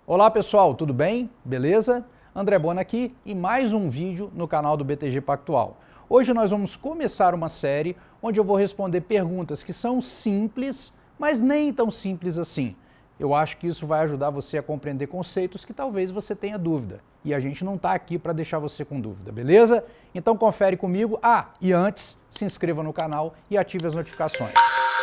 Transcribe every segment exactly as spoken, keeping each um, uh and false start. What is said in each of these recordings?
Olá pessoal, tudo bem? Beleza? André Bona aqui e mais um vídeo no canal do B T G Pactual. Hoje nós vamos começar uma série onde eu vou responder perguntas que são simples, mas nem tão simples assim. Eu acho que isso vai ajudar você a compreender conceitos que talvez você tenha dúvida. E a gente não está aqui para deixar você com dúvida, beleza? Então confere comigo. Ah, e antes, se inscreva no canal e ative as notificações.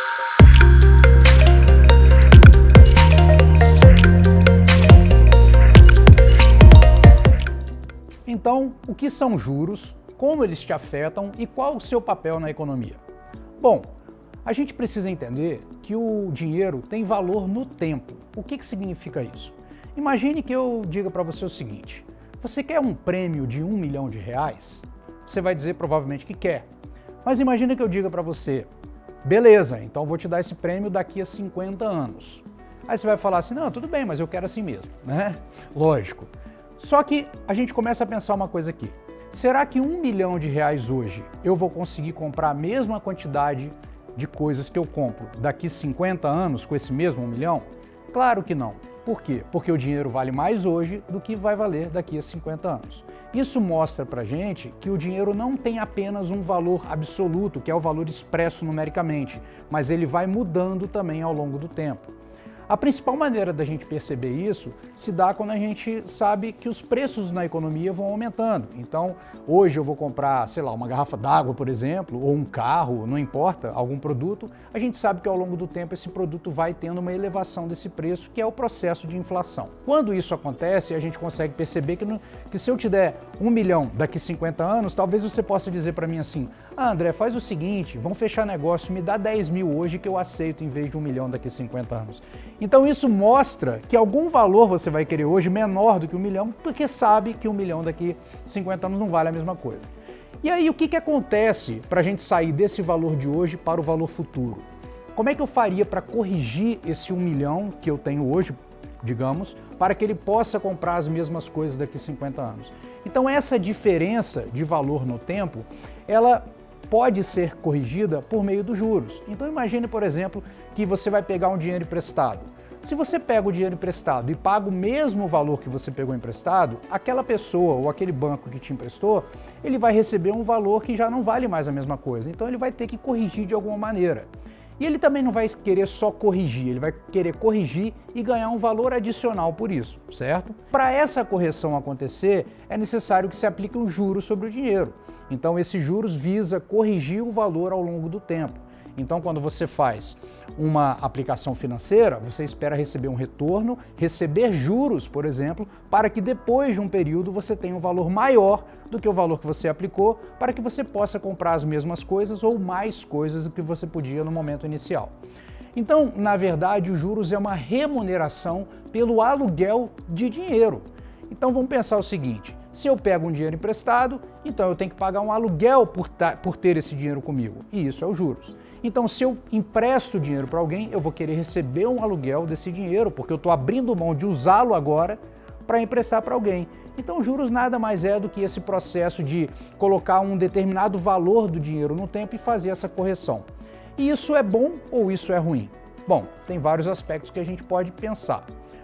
Então, o que são juros, como eles te afetam e qual o seu papel na economia? Bom, a gente precisa entender que o dinheiro tem valor no tempo. O que que significa isso? Imagine que eu diga para você o seguinte: você quer um prêmio de um milhão de reais? Você vai dizer provavelmente que quer. Mas imagine que eu diga para você: beleza, então vou te dar esse prêmio daqui a cinquenta anos. Aí você vai falar assim: não, tudo bem, mas eu quero assim mesmo, né? Lógico. Só que a gente começa a pensar uma coisa aqui. Será que um milhão de reais hoje eu vou conseguir comprar a mesma quantidade de coisas que eu compro daqui cinquenta anos com esse mesmo um milhão? Claro que não. Por quê? Porque o dinheiro vale mais hoje do que vai valer daqui a cinquenta anos. Isso mostra pra gente que o dinheiro não tem apenas um valor absoluto, que é o valor expresso numericamente, mas ele vai mudando também ao longo do tempo. A principal maneira da gente perceber isso se dá quando a gente sabe que os preços na economia vão aumentando. Então, hoje eu vou comprar, sei lá, uma garrafa d'água, por exemplo, ou um carro, não importa, algum produto, a gente sabe que ao longo do tempo esse produto vai tendo uma elevação desse preço, que é o processo de inflação. Quando isso acontece, a gente consegue perceber que, no, que se eu te der um milhão daqui a cinquenta anos, talvez você possa dizer para mim assim: ah, André, faz o seguinte, vamos fechar negócio, me dá dez mil hoje que eu aceito em vez de um milhão daqui a cinquenta anos. Então isso mostra que algum valor você vai querer hoje menor do que um milhão, porque sabe que um milhão daqui a cinquenta anos não vale a mesma coisa. E aí o que que acontece para a gente sair desse valor de hoje para o valor futuro? Como é que eu faria para corrigir esse um milhão que eu tenho hoje, digamos, para que ele possa comprar as mesmas coisas daqui a cinquenta anos? Então essa diferença de valor no tempo, ela pode ser corrigida por meio dos juros. Então imagine, por exemplo, que você vai pegar um dinheiro emprestado. Se você pega o dinheiro emprestado e paga o mesmo valor que você pegou emprestado, aquela pessoa ou aquele banco que te emprestou, ele vai receber um valor que já não vale mais a mesma coisa. Então ele vai ter que corrigir de alguma maneira. E ele também não vai querer só corrigir, ele vai querer corrigir e ganhar um valor adicional por isso, certo? Para essa correção acontecer, é necessário que se aplique um juro sobre o dinheiro. Então esses juros visa corrigir o valor ao longo do tempo. Então quando você faz uma aplicação financeira, você espera receber um retorno, receber juros, por exemplo, para que depois de um período você tenha um valor maior do que o valor que você aplicou, para que você possa comprar as mesmas coisas ou mais coisas do que você podia no momento inicial. Então, na verdade, os juros é uma remuneração pelo aluguel de dinheiro. Então vamos pensar o seguinte: se eu pego um dinheiro emprestado, então eu tenho que pagar um aluguel por, por ter esse dinheiro comigo, e isso é os juros. Então se eu empresto dinheiro para alguém, eu vou querer receber um aluguel desse dinheiro, porque eu estou abrindo mão de usá-lo agora para emprestar para alguém. Então juros nada mais é do que esse processo de colocar um determinado valor do dinheiro no tempo e fazer essa correção. E isso é bom ou isso é ruim? Bom, tem vários aspectos que a gente pode pensar.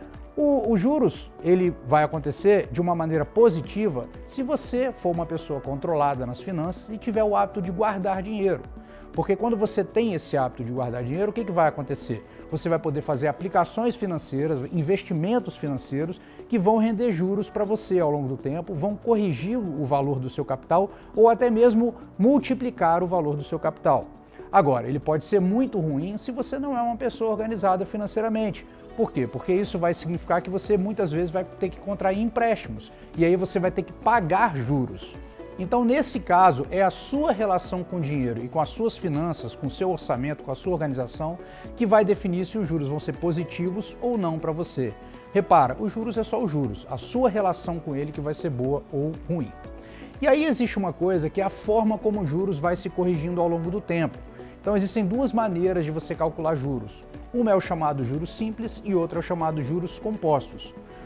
O, os juros, ele vai acontecer de uma maneira positiva se você for uma pessoa controlada nas finanças e tiver o hábito de guardar dinheiro. Porque quando você tem esse hábito de guardar dinheiro, o que que vai acontecer? Você vai poder fazer aplicações financeiras, investimentos financeiros que vão render juros para você ao longo do tempo, vão corrigir o valor do seu capital ou até mesmo multiplicar o valor do seu capital. Agora, ele pode ser muito ruim se você não é uma pessoa organizada financeiramente. Por quê? Porque isso vai significar que você muitas vezes vai ter que contrair empréstimos e aí você vai ter que pagar juros. Então, nesse caso, é a sua relação com o dinheiro e com as suas finanças, com o seu orçamento, com a sua organização, que vai definir se os juros vão ser positivos ou não para você. Repara, os juros é só os juros, a sua relação com ele que vai ser boa ou ruim. E aí existe uma coisa que é a forma como os juros vai se corrigindo ao longo do tempo. Então existem duas maneiras de você calcular juros. Uma é o chamado juros simples e outra é o chamado juros compostos.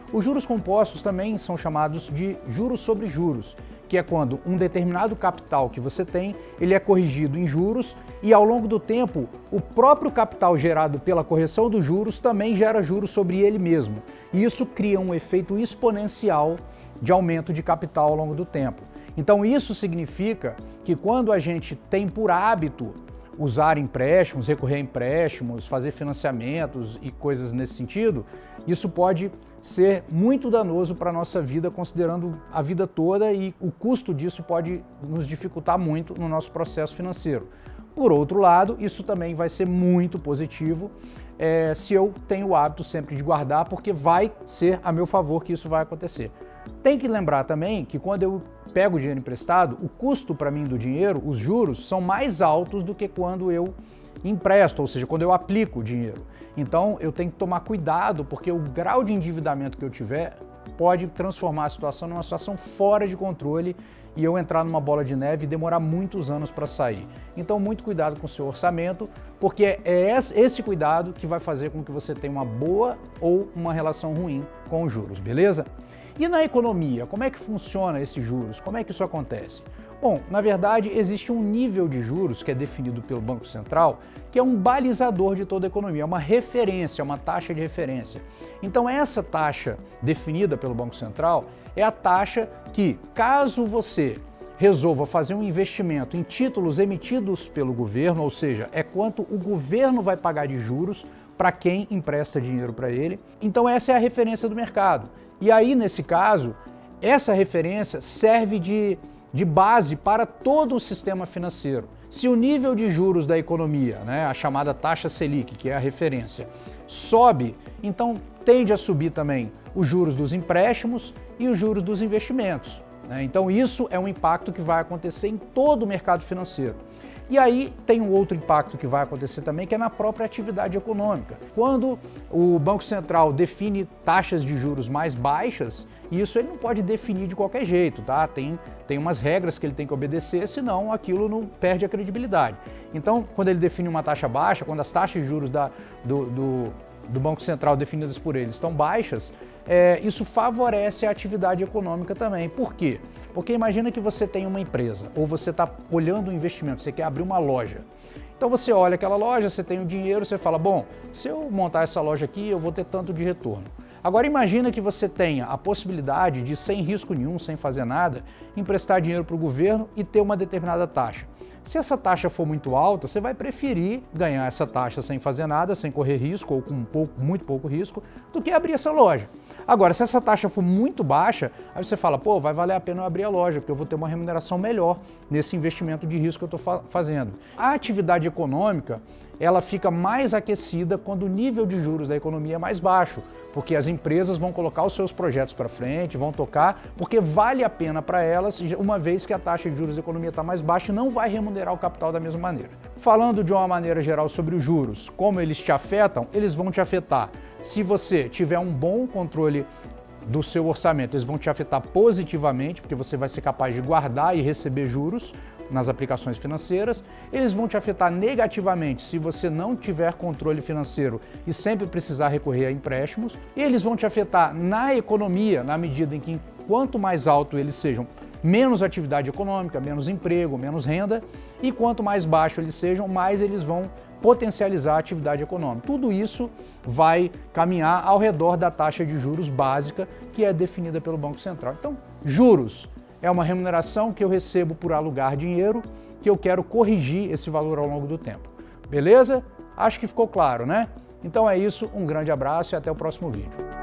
Os juros compostos também são chamados de juros sobre juros, que é quando um determinado capital que você tem, ele é corrigido em juros e ao longo do tempo, o próprio capital gerado pela correção dos juros também gera juros sobre ele mesmo. E isso cria um efeito exponencial de aumento de capital ao longo do tempo. Então isso significa que quando a gente tem por hábito usar empréstimos, recorrer a empréstimos, fazer financiamentos e coisas nesse sentido, isso pode ser muito danoso para a nossa vida, considerando a vida toda, e o custo disso pode nos dificultar muito no nosso processo financeiro. Por outro lado, isso também vai ser muito positivo é, se eu tenho o hábito sempre de guardar, porque vai ser a meu favor que isso vai acontecer. Tem que lembrar também que quando eu pego o dinheiro emprestado, o custo para mim do dinheiro, os juros, são mais altos do que quando eu empresto, ou seja, quando eu aplico o dinheiro. Então eu tenho que tomar cuidado, porque o grau de endividamento que eu tiver pode transformar a situação numa situação fora de controle e eu entrar numa bola de neve e demorar muitos anos para sair. Então muito cuidado com o seu orçamento, porque é esse cuidado que vai fazer com que você tenha uma boa ou uma relação ruim com os juros, beleza? E na economia, como é que funciona esses juros? Como é que isso acontece? Bom, na verdade, existe um nível de juros que é definido pelo Banco Central, que é um balizador de toda a economia, é uma referência, uma taxa de referência. Então, essa taxa definida pelo Banco Central é a taxa que, caso você resolva fazer um investimento em títulos emitidos pelo governo, ou seja, é quanto o governo vai pagar de juros para quem empresta dinheiro para ele. Então, essa é a referência do mercado. E aí, nesse caso, essa referência serve de de base para todo o sistema financeiro. Se o nível de juros da economia, né, a chamada taxa Selic, que é a referência, sobe, então tende a subir também os juros dos empréstimos e os juros dos investimentos, né? Então isso é um impacto que vai acontecer em todo o mercado financeiro. E aí tem um outro impacto que vai acontecer também, que é na própria atividade econômica. Quando o Banco Central define taxas de juros mais baixas, isso ele não pode definir de qualquer jeito, tá? Tem, tem umas regras que ele tem que obedecer, senão aquilo não perde a credibilidade. Então, quando ele define uma taxa baixa, quando as taxas de juros da, do, do, do Banco Central definidas por ele estão baixas, é, isso favorece a atividade econômica também. Por quê? Porque imagina que você tem uma empresa, ou você está olhando um investimento, você quer abrir uma loja. Então você olha aquela loja, você tem o dinheiro, você fala, bom, se eu montar essa loja aqui, eu vou ter tanto de retorno. Agora imagina que você tenha a possibilidade de, sem risco nenhum, sem fazer nada, emprestar dinheiro para o governo e ter uma determinada taxa. Se essa taxa for muito alta, você vai preferir ganhar essa taxa sem fazer nada, sem correr risco ou com um pouco, muito pouco risco, do que abrir essa loja. Agora, se essa taxa for muito baixa, aí você fala, pô, vai valer a pena eu abrir a loja, porque eu vou ter uma remuneração melhor nesse investimento de risco que eu estou fa fazendo. A atividade econômica, ela fica mais aquecida quando o nível de juros da economia é mais baixo, porque as empresas vão colocar os seus projetos para frente, vão tocar, porque vale a pena para elas, uma vez que a taxa de juros da economia está mais baixa e não vai remunerar o capital da mesma maneira. Falando de uma maneira geral sobre os juros, como eles te afetam, eles vão te afetar. Se você tiver um bom controle do seu orçamento, eles vão te afetar positivamente, porque você vai ser capaz de guardar e receber juros nas aplicações financeiras. Eles vão te afetar negativamente se você não tiver controle financeiro e sempre precisar recorrer a empréstimos. E eles vão te afetar na economia, na medida em que quanto mais alto eles sejam, menos atividade econômica, menos emprego, menos renda, e quanto mais baixo eles sejam, mais eles vão potencializar a atividade econômica. Tudo isso vai caminhar ao redor da taxa de juros básica, que é definida pelo Banco Central. Então, juros é uma remuneração que eu recebo por alugar dinheiro, que eu quero corrigir esse valor ao longo do tempo. Beleza? Acho que ficou claro, né? Então é isso, um grande abraço e até o próximo vídeo.